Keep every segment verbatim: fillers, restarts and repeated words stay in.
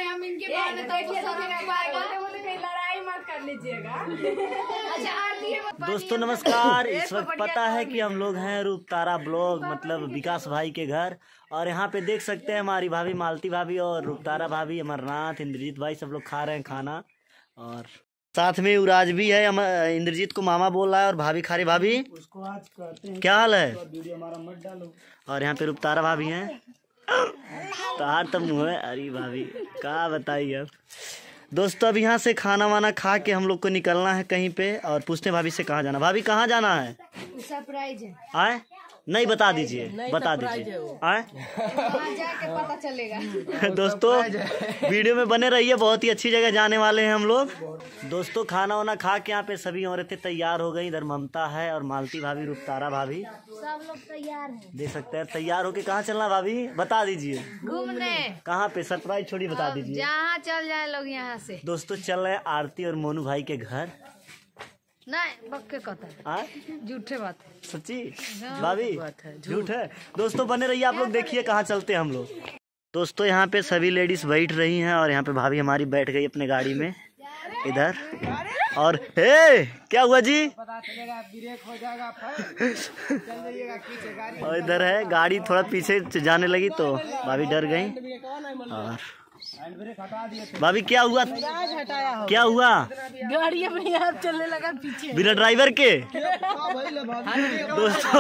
हम इनके बारे में लड़ाई मत कर लीजिएगा। अच्छा आरती दोस्तों नमस्कार। इस वक्त पता है कि हम लोग हैं रूपतारा ब्लॉग मतलब विकास भाई के घर, और यहाँ पे देख सकते हैं हमारी भाभी मालती भाभी और रूपतारा भाभी, अमरनाथ, इंद्रजीत भाई सब लोग खा रहे हैं खाना, और साथ में युवराज भी है। इंद्रजीत को मामा बोल रहा है और भाभी खा रही। भाभी उसको आज कहते हैं क्या हाल है, वीडियो हमारा मत डालो। और यहाँ पे रूपतारा भाभी हैं तार तब मुँह है। अरे भाभी क्या बताइए अब। दोस्तों अब यहाँ से खाना वाना खा के हम लोग को निकलना है कहीं पे, और पूछते भाभी से कहाँ जाना। भाभी कहाँ जाना है? सरप्राइज है। आए नहीं बता दीजिए, बता दीजिए आए जाके पता चलेगा। दोस्तों वीडियो में बने रहिए, बहुत ही अच्छी जगह जाने वाले हैं हम लोग। दोस्तों खाना वाना खा के यहाँ पे सभी औरतें तैयार हो गई। इधर ममता है और मालती भाभी, रूपतारा भाभी, सब लोग तैयार हैं। देख सकते हैं। तैयार होके कहाँ चलना भाभी बता दीजिए? घूमने। कहाँ पे? सरप्राइज छोड़ी, बता दीजिए। जहाँ चल जाए लोग यहाँ से। दोस्तों चल रहे हैं आरती और मोनू भाई के घर। नहीं बक्के कहता है, झूठे बात है। सच्ची भाभी झूठ है। दोस्तों बने रहिए, आप लोग देखिए कहाँ चलते हैं हम लोग। दोस्तों यहाँ पे सभी लेडीज बैठ रही हैं और यहाँ पे भाभी हमारी बैठ गई अपने गाड़ी में इधर। और हे क्या हुआ जी? पता चलेगा ब्रेक हो जाएगा, चल जाइएगा पीछे गाड़ी। और इधर है गाड़ी थोड़ा पीछे जाने लगी तो भाभी डर गई। और भाभी क्या हुआ, क्या हुआ? गाड़ी अपने आप चलने लगा पीछे, बिना ड्राइवर के। दोस्तों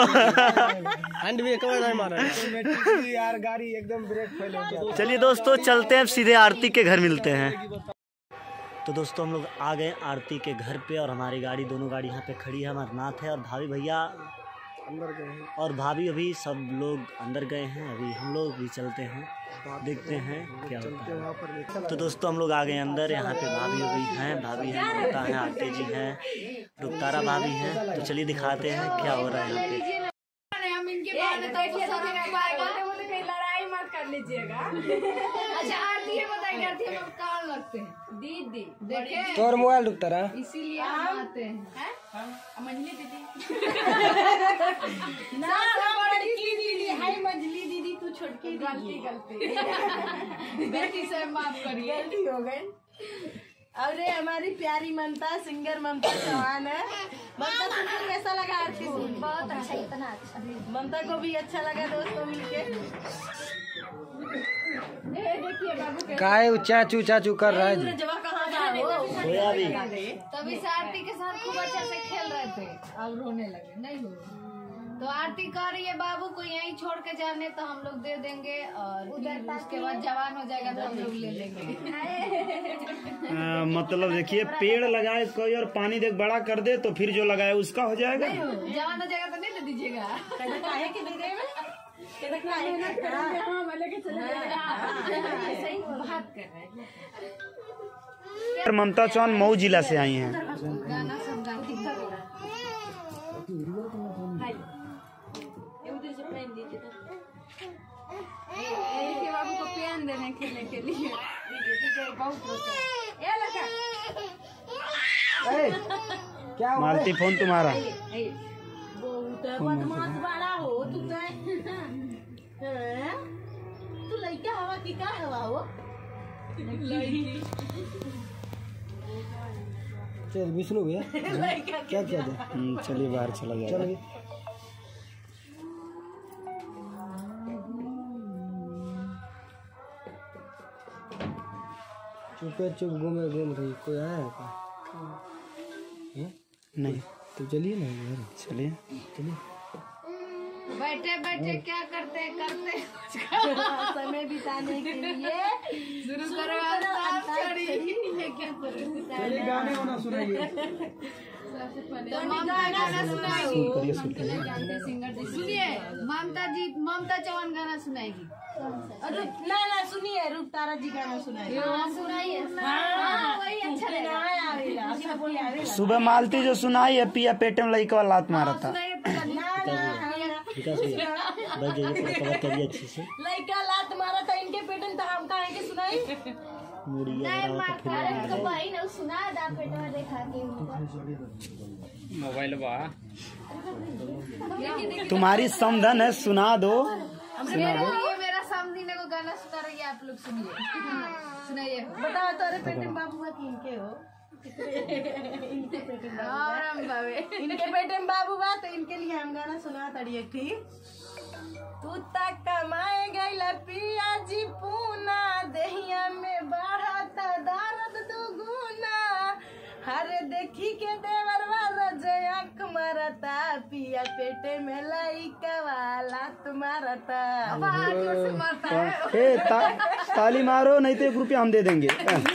यार गाड़ी एकदम ब्रेक फेल हो गया। चलिए दोस्तों चलते हैं, सीधे आरती के घर मिलते हैं। तो दोस्तों हम लोग आ गए आरती के घर पे, और हमारी गाड़ी, दोनों गाड़ी यहाँ पे खड़ी है। अमरनाथ है और भाभी भैया अंदर गए हैं, और भाभी अभी सब लोग अंदर गए हैं। अभी हम लोग भी चलते हैं, देखते हैं क्या होता है। तो दोस्तों हम लोग आ गए अंदर। यहाँ पे भाभी अभी हैं, भाभी हैं, माता हैं, आरती जी हैं, रूपतारा भाभी हैं। तो चलिए दिखाते हैं क्या हो रहा है यहाँ पे। हम इनके लड़ाई मत कर लीजिएगा। अच्छा आरती है बताइए, आरती हम लोग कहाँ लगते हैं? दीदी देखे तोर मोबाइल डूबता रहा, इसीलिए हम आते हैं। मंजली दीदी ना बड़की दीदी है, मंजली दीदी तू छोटकी। गलती गलती बेटी से माफ करिए, गलती हो गई। और हमारी प्यारी ममता, सिंगर ममता चौहान है। ममता तुमको कैसा लगा आरती? बहुत अच्छा, इतना अच्छा। ममता को भी अच्छा लगा दोस्तों मिलके। देखिए बाबू काय चाचू चाचू कर रहा है। जवा कहाँ जा रहे हो? तभी से आरती के साथ खूब अच्छा से खेल रहे थे, अब रोने लगे। नहीं हो तो आरती कह रही है बाबू को यहीं छोड़ के जाने, तो हम लोग दे देंगे, और उसके बाद जवान हो जाएगा तो हम लोग ले लेंगे। आ, मतलब देखिए पेड़ लगाए कोई और पानी देख बड़ा कर दे तो फिर जो लगाए उसका हो जाएगा। नहीं हो, जवान हो जाएगा तो नहीं दे दीजिएगा। बात कर रहे हैं। ममता चौहान मऊ जिला से आई हैं। गाना सब बाबू को पेन देने खेलने के लिए बहुत क्या मालती फोन तुम्हारा बदमाश बड़ा हो तू। तू लड़का हवा की का हवा हो? चल विष्णु भैया क्या क्या दे? चलिए बाहर चला जाएगा। चुपे चुप घूमे घूम रही, कोई आया है क्या? नहीं तो चलिए ना यार, चलिए चलिए। बैठे बैठे क्या करते करते समय बिताने के लिए शुरू करो। चलिए गाने वाना सुनाइए। तो गाना सुनाइए, सुनिए ममता जी, ममता चौहान गाना सुनाएगी। ना ना सुनिए, रूपतारा जी गाना सुनाइए। सुनाइए, वही अच्छा लगेगा। सुबह मालती जो सुनाई है, पिया पेट में लड़का वाला लात मारा था। अच्छे से लड़का लात मारा था इनके पेट में, तो हम कहा के सुनाई। मोबाइल बा तुम्हारी समधन है, सुना दो। सुना दो। ये मेरा समधी ने को गाना सुना रही है, आप लोग सुनिए। सुनाइए। ये बताओ तोरे पेटे में बाबू बा कि इनके हो? इनके पेटे में बाबू और हम बाबे बा। इनके पेटे में बाबू बा तो इनके लिए हम गाना सुना तड़ी एक थी। तू तक कमाए गईला पिया जी पूना देहिया में बढ़ता दर्द दुगुना हरे देखी के देवरवा रजयक मरता पिया पेटे में लइका वाला तुम्हारता जोर से मारता है ए, ता, ताली मारो नहीं तो एक रुपया हम दे देंगे।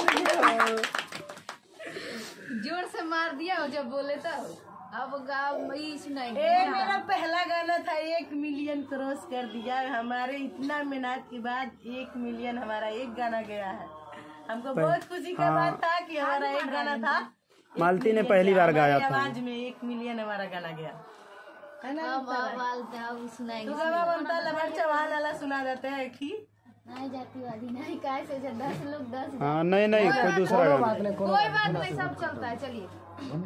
जोर से मार दिया हो जब बोले तो अब गाँव ये सुनाएंगे। ए मेरा पहला गाना था एक मिलियन क्रॉस कर दिया हमारे इतना मेहनत के बाद एक मिलियन हमारा एक गाना गया है। हमको बहुत खुशी का बात था कि हमारा एक गाना था। मालती ने पहली बार गाया था। आवाज में एक मिलियन हमारा गाना गया है ना। अब अब सुनाएंगे। तो गाना बनता लबर चौहान वाला सुना देते हैं कि नहीं जातिवादी नहीं कैसे दस लोग दस हाँ नहीं नहीं कोई दूसरा गाना। कोई बात नहीं सब चलता है चलिए।